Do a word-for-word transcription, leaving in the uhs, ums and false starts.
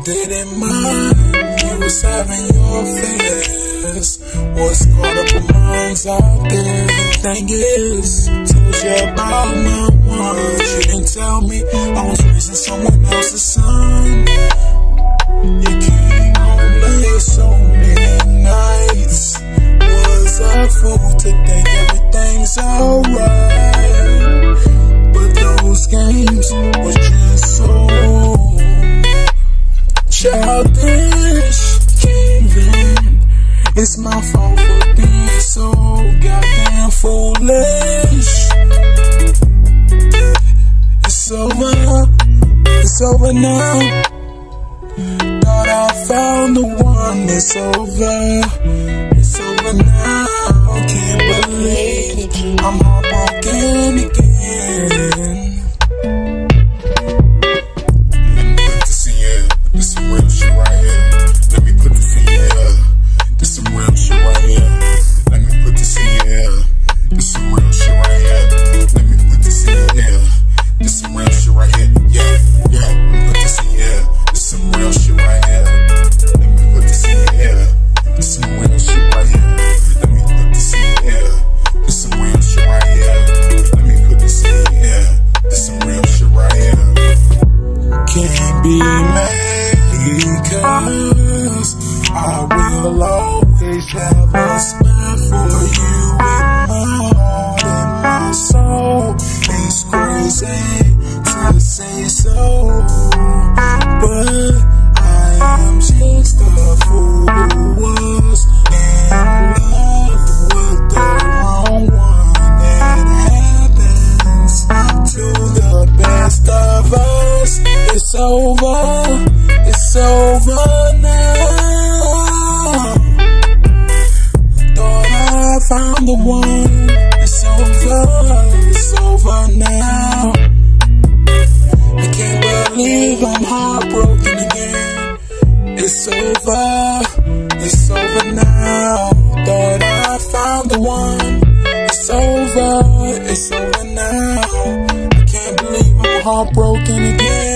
didn't mind. You was having your fears. Was caught up in minds out there. Thing is, told you about my ones. You didn't tell me I was raising someone else's son. You came home late so many nights. Was a fool to think everything's alright, but those games was just so childish. Even it's my fault for being so goddamn foolish. It's over, it's over now. Thought I found the one. It's over, it's over now. Can't believe I'm heartbroken again. Let me put this in here. This some real shit right here. Let me put this in here. This some real shit right here. Let me put this in here. This some real shit right here. Let me put this in here. This some real shit right here. Yeah, yeah. Let me put this in here. This some real shit right here. Let me put this in here. This some real shit right here. Let me put this in here. This some real shit right here. Let me put this in here. This some real shit right here. Can't be mad because I will always have a spot for you in my heart and my soul. It's crazy to say so, but I am just a fool who was in love with the wrong one. It happens to the best of us. It's over, it's over now. Thought I found the one. It's over, it's over now. I can't believe I'm heartbroken again. It's over, it's over now. Thought I found the one. It's over, it's over now. I can't believe I'm heartbroken again.